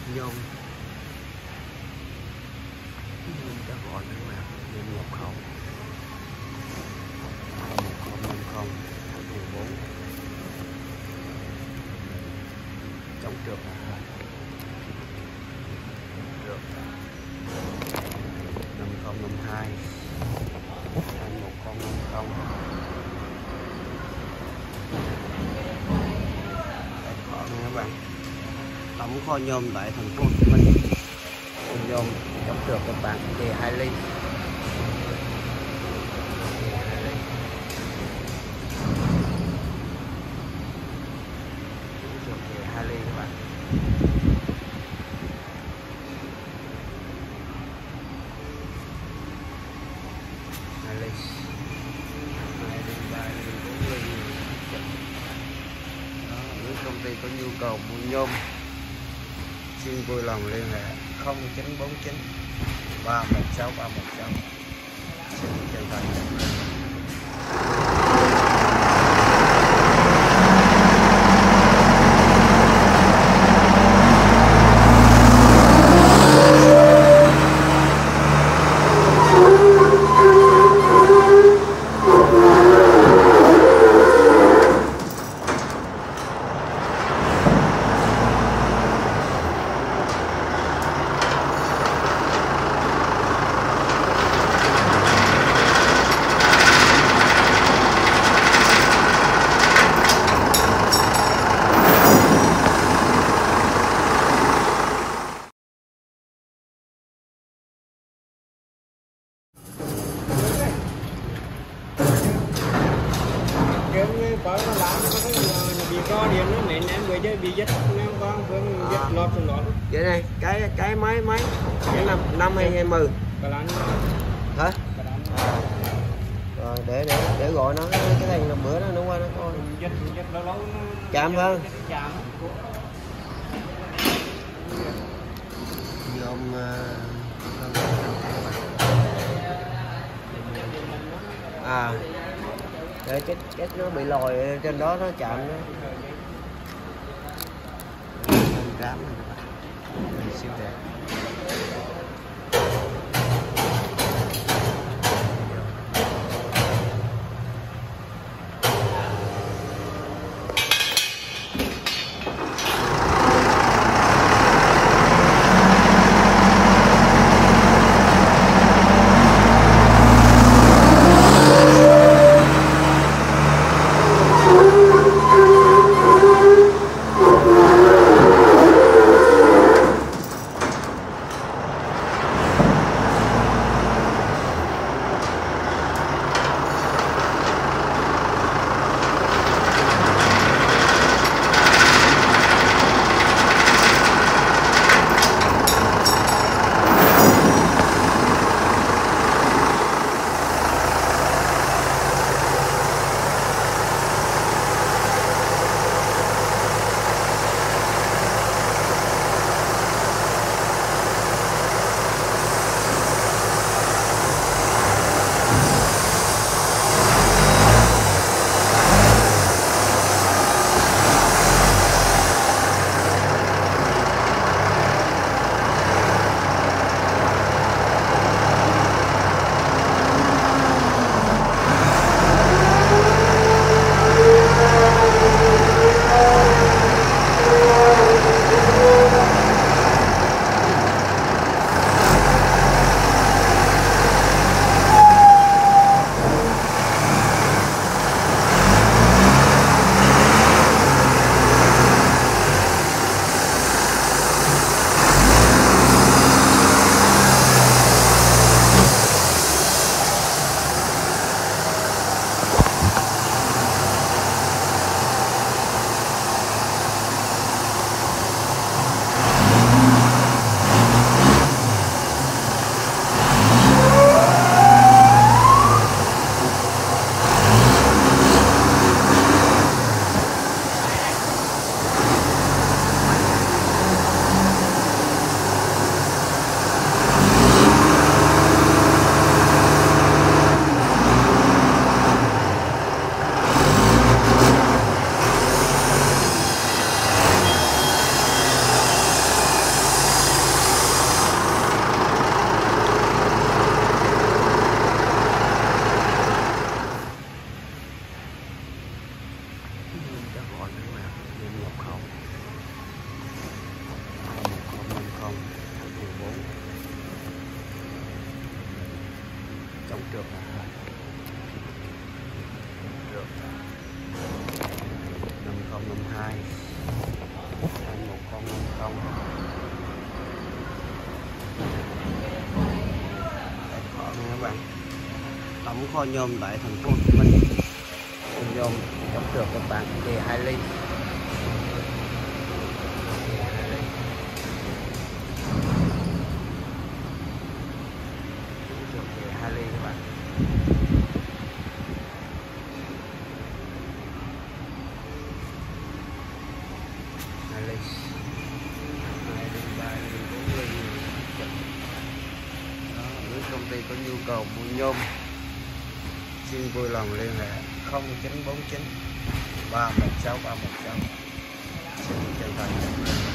nhôm các gọi các bạn nhôm nhập khẩu 1050 14 chống trượt trượt 5052 1050 các bạn. Tổng kho nhôm tại thành phố Hồ Chí Minh, nhôm chống trượt các bạn, đề 2 ly. Đề 2 ly các bạn. Hai ly, 3 ly, 4 ly. Đó, nếu công ty có nhu cầu mua nhôm xin vui lòng liên hệ 0949 316 316. Xin chân thành cảm ơn. Có làm bị co điện nó mẹ em người chơi bị dứt nó con phương dứt lọt trong đó. Vậy này, cái máy cái năm hay 20 hả? Rồi để gọi nó cái thằng là bữa đó nó qua nó coi Dứt lâu lâu chạm hơn. Chạm. Nhôm để cái nó bị lòi trên đó nó chạm nó cám này siêu đẹp. được này. Được 5052 21050 tài khoản nha các bạn. Đóng kho nhôm tại thành phố Hồ Chí Minh. Nhôm đóng được các bạn đề 2 ly. Đề 2 ly các bạn. Nếu công ty có nhu cầu mua nhôm xin vui lòng liên hệ 0949 316 316. Xin chân thành.